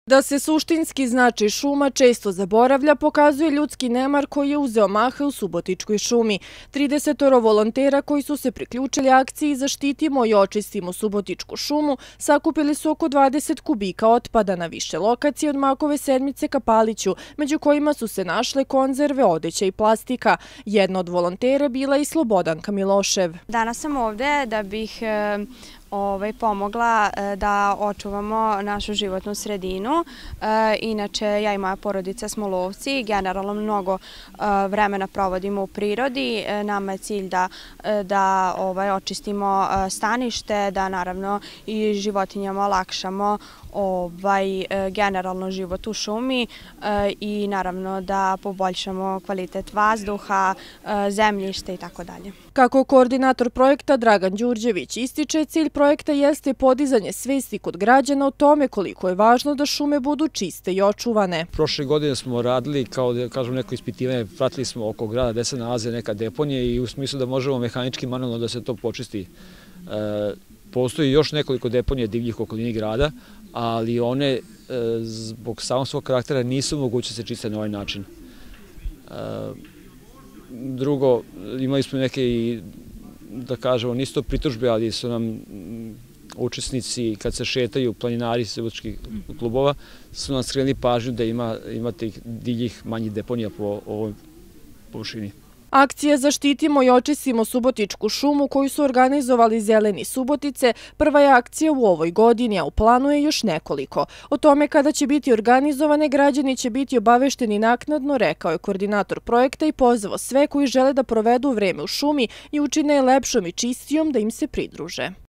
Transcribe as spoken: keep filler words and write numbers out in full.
Da se suštinski značaj šuma često zaboravlja, pokazuje ljudski nemar koji je uzeo maha u Subotičkoj šumi. tridesetoro volontera koji su se priključili akciji Zaštitimo i očistimo Subotičku šumu sakupili su oko dvadeset kubika otpada na više lokacije od Makove sedmice ka Paliću, među kojima su se našle konzerve, odeća i plastika. Jedna od volontera bila i Slobodanka Milošev. Danas sam ovde da bih Ovaj, pomogla da očuvamo našu životnu sredinu. Inače, ja i moja porodica smo lovci, generalno mnogo vremena provodimo u prirodi. Nama je cilj da, da ovaj, očistimo stanište, da naravno i životinjama olakšamo ovaj, generalno život u šumi i naravno da poboljšamo kvalitet vazduha, zemljište i tako dalje. Kako koordinator projekta Dragan Đurđević ističe, cilj projekta jeste podizanje svesti kod građana o tome koliko je važno da šume budu čiste i očuvane. Prošle godine smo radili kao da kažem neko ispitivanje, pratili smo oko grada gde se nalaze neka deponije i u smislu da možemo mehanički manualno da se to počisti. E, postoji još nekoliko deponija divljih u okolini grada, ali one e, zbog samog svog karaktera nisu moguće se čiste na ovaj način. E, drugo, imali smo neke i da kažemo, nisu to pritužbe, ali su nam učesnici kad se šetaju, planinari subotičkih klubova, su nam skrenuli pažnju da ima, ima tih divljih manjih deponija po ovoj površini. Akcija Zaštitimo i očistimo Subotičku šumu koju su organizovali Zeleni Subotice prva je akcija u ovoj godini, a u planu je još nekoliko. O tome kada će biti organizovane, građani će biti obavešteni naknadno, rekao je koordinator projekta i pozvao sve koji žele da provedu vreme u šumi i učine je lepšom i čistijom da im se pridruže.